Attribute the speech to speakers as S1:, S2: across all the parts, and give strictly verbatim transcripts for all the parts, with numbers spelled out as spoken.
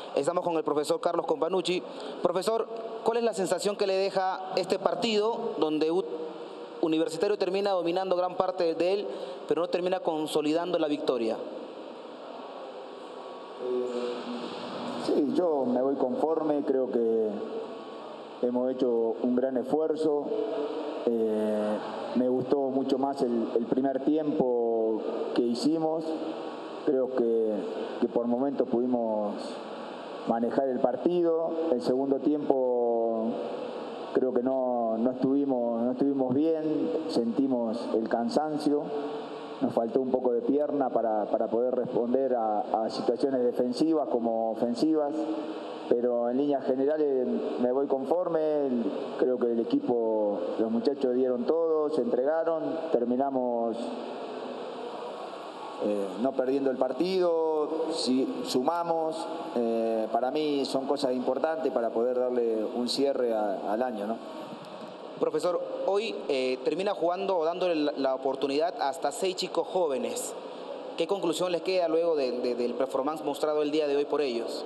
S1: Estamos con el profesor Carlos Companucci. Profesor, ¿cuál es la sensación que le deja este partido donde Universitario termina dominando gran parte de él, pero no termina consolidando la victoria?
S2: Sí, yo me voy conforme, creo que hemos hecho un gran esfuerzo. Eh, me gustó mucho más el, el primer tiempo que hicimos. Creo que, que por momentos pudimos manejar el partido. El segundo tiempo creo que no, no, estuvimos, no estuvimos bien, sentimos el cansancio. Nos faltó un poco de pierna para, para poder responder a, a situaciones defensivas como ofensivas, pero en líneas generales me voy conforme. Creo que el equipo, los muchachos dieron todo, se entregaron, terminamos eh, no perdiendo el partido, si, sumamos. Eh, para mí son cosas importantes para poder darle un cierre a, al año, ¿no?
S1: Profesor, hoy eh, termina jugando o dándole la, la oportunidad hasta seis chicos jóvenes. ¿Qué conclusión les queda luego de, de, del performance mostrado el día de hoy por ellos?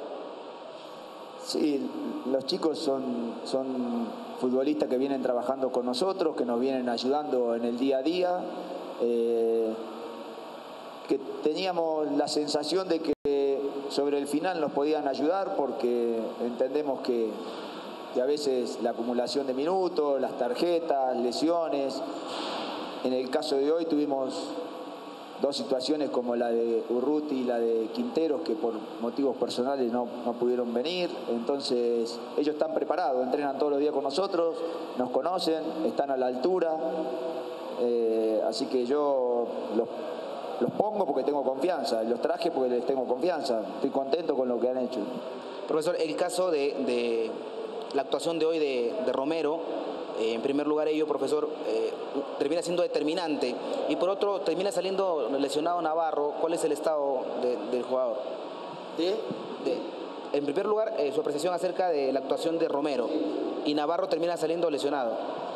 S2: Sí, los chicos son, son futbolistas que vienen trabajando con nosotros, que nos vienen ayudando en el día a día, eh, que teníamos la sensación de que sobre el final nos podían ayudar porque entendemos que que a veces la acumulación de minutos, las tarjetas, lesiones. En el caso de hoy tuvimos dos situaciones como la de Urruti y la de Quinteros que por motivos personales no, no pudieron venir. Entonces ellos están preparados, entrenan todos los días con nosotros, nos conocen, están a la altura. Eh, así que yo los, los pongo porque tengo confianza, los traje porque les tengo confianza. Estoy contento con lo que han hecho.
S1: Profesor, el caso de... de... la actuación de hoy de, de Romero, eh, en primer lugar ello, profesor, eh, termina siendo determinante, y por otro termina saliendo lesionado Navarro. ¿Cuál es el estado de, del jugador?
S2: ¿De?
S1: De, en primer lugar, eh, su apreciación acerca de la actuación de Romero, y Navarro termina saliendo lesionado.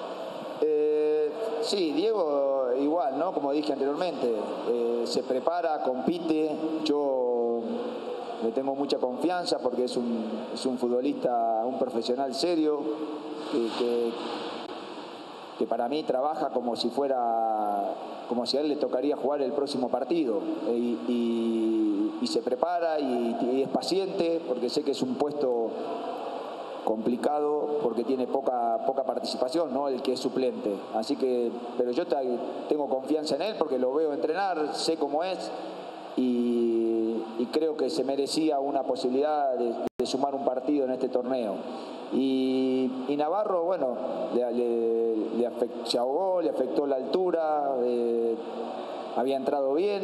S2: Eh, sí, Diego igual, ¿no? Como dije anteriormente, eh, se prepara, compite. Yo le tengo mucha confianza porque es un, es un futbolista, un profesional serio, que, que, que para mí trabaja como si fuera, como si a él le tocaría jugar el próximo partido. Y, y, y se prepara y, y es paciente porque sé que es un puesto complicado porque tiene poca, poca participación, ¿no? El que es suplente. Así que, pero yo tengo confianza en él porque lo veo entrenar, sé cómo es. Y, y creo que se merecía una posibilidad de, de sumar un partido en este torneo. Y, y Navarro, bueno, le, le, le afectó, se ahogó, le afectó la altura, eh, había entrado bien,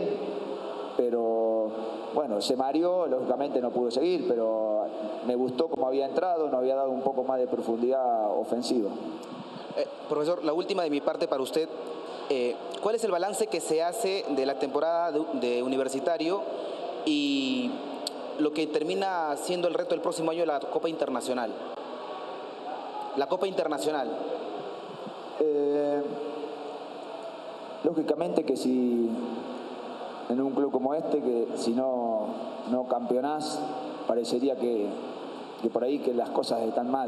S2: pero bueno, se mareó, lógicamente no pudo seguir, pero me gustó cómo había entrado, nos había dado un poco más de profundidad ofensiva.
S1: Eh, profesor, la última de mi parte para usted. Eh, ¿Cuál es el balance que se hace de la temporada de, de Universitario y lo que termina siendo el reto del próximo año, la Copa Internacional? La Copa Internacional.
S2: Eh, lógicamente que si en un club como este, que si no, no campeonás, parecería que, que por ahí que las cosas están mal.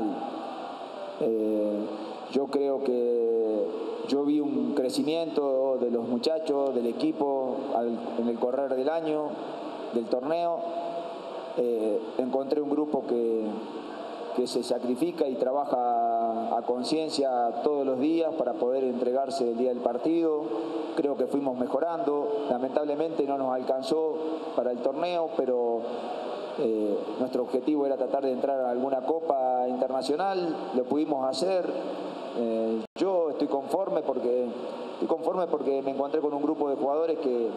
S2: Eh, yo creo que yo vi un crecimiento de los muchachos, del equipo al, en el correr del año, del torneo. Eh, encontré un grupo que, que se sacrifica y trabaja a conciencia todos los días para poder entregarse el día del partido. Creo que fuimos mejorando. Lamentablemente no nos alcanzó para el torneo, pero eh, nuestro objetivo era tratar de entrar a alguna Copa Internacional. Lo pudimos hacer. Eh, yo estoy conforme porque estoy conforme porque me encontré con un grupo de jugadores que,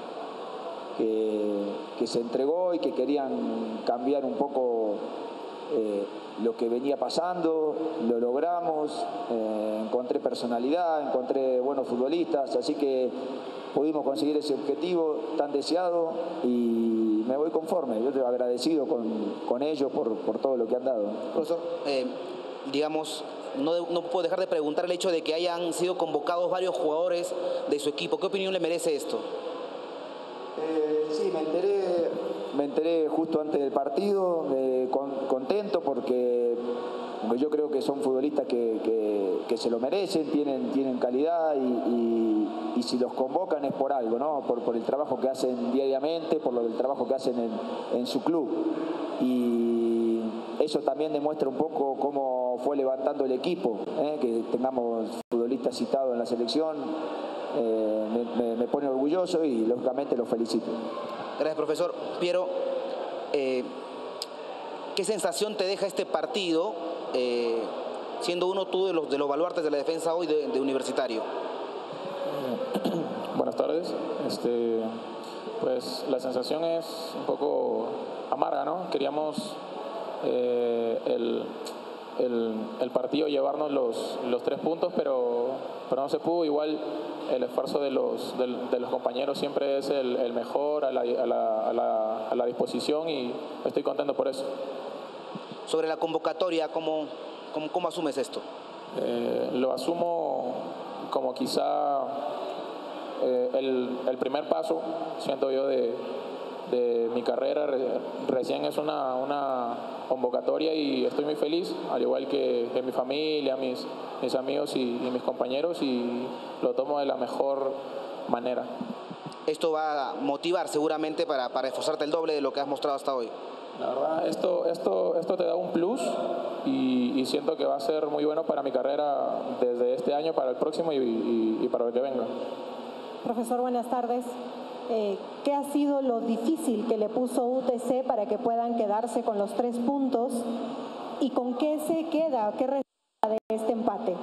S2: que, que se entregó y que querían cambiar un poco eh, lo que venía pasando. Lo logramos, eh, encontré personalidad, encontré buenos futbolistas, así que pudimos conseguir ese objetivo tan deseado y me voy conforme. Yo estoy agradecido con, con ellos por, por todo lo que han dado.
S1: Profesor, eh, digamos, no, de, no puedo dejar de preguntar el hecho de que hayan sido convocados varios jugadores de su equipo. ¿Qué opinión le merece esto?
S2: Eh, sí, me enteré, me enteré justo antes del partido. Me eh, con, contento porque, porque yo creo que son futbolistas que, que, que se lo merecen, tienen, tienen calidad y, y, y si los convocan es por algo, ¿no? Por, por el trabajo que hacen diariamente, por lo del trabajo que hacen en, en su club. Y eso también demuestra un poco cómo fue levantando el equipo, ¿eh? Que tengamos futbolistas citados en la selección, eh, me, me, me pone orgulloso y lógicamente los felicito.
S1: Gracias, profesor. Piero, eh, ¿qué sensación te deja este partido, eh, siendo uno tú de los, de los baluartes de la defensa hoy de, de Universitario?
S3: Buenas tardes. Este, pues la sensación es un poco amarga, ¿no? Queríamos eh, el, el, el partido llevarnos los, los tres puntos, pero, pero no se pudo. Igual el esfuerzo de los, de, de los compañeros siempre es el, el mejor, a la, a, la, a, la, a la disposición, y estoy contento por eso.
S1: Sobre la convocatoria, ¿cómo, cómo, cómo asumes esto?
S3: Eh, lo asumo como quizá eh, el, el primer paso, siento yo, de, de mi carrera. Re, recién es una, una convocatoria y estoy muy feliz, al igual que, que mi familia, mis, mis amigos y, y mis compañeros, y lo tomo de la mejor manera.
S1: Esto va a motivar seguramente para, para esforzarte el doble de lo que has mostrado hasta hoy.
S3: La verdad, esto, esto, esto te da un plus y, y siento que va a ser muy bueno para mi carrera desde este año para el próximo y, y, y para el que venga.
S4: Profesor, buenas tardes. Eh, ¿Qué ha sido lo difícil que le puso U T C para que puedan quedarse con los tres puntos? ¿Y con qué se queda? ¿Qué resulta de este empate?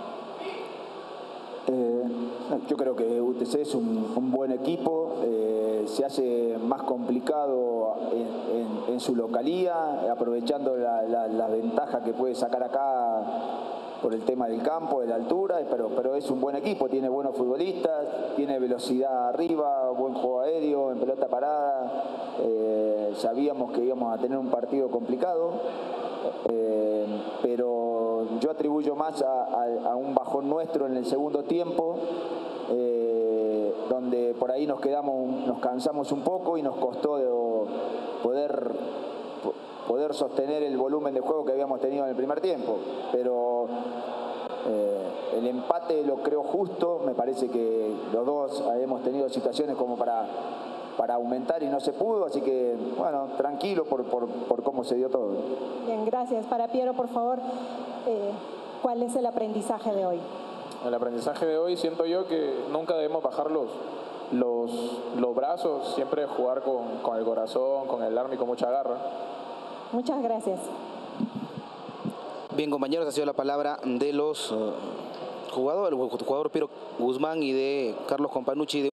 S2: Eh, yo creo que U T C es un, un buen equipo, eh, se hace más complicado en, en, en su localía, aprovechando la, la, la ventaja que puede sacar acá por el tema del campo, de la altura, pero, pero es un buen equipo, tiene buenos futbolistas, tiene velocidad arriba, buen juego aéreo, en pelota parada. Eh, sabíamos que íbamos a tener un partido complicado, eh, pero yo atribuyo más a, a, a un bajón nuestro en el segundo tiempo, eh, donde por ahí nos quedamos, nos cansamos un poco y nos costó de poder poder sostener el volumen de juego que habíamos tenido en el primer tiempo, pero eh, el empate lo creo justo. Me parece que los dos hemos tenido situaciones como para, para aumentar y no se pudo, así que bueno, tranquilo por, por, por cómo se dio todo.
S4: Bien, gracias. Para Piero, por favor, eh, ¿cuál es el aprendizaje de hoy?
S3: El aprendizaje de hoy, siento yo que nunca debemos bajar los, los, los brazos, siempre jugar con, con el corazón, con el alma y con mucha garra.
S4: Muchas gracias.
S1: Bien, compañeros, ha sido la palabra de los uh, jugadores, el jugador Piero Guzmán y de Carlos Companucci. De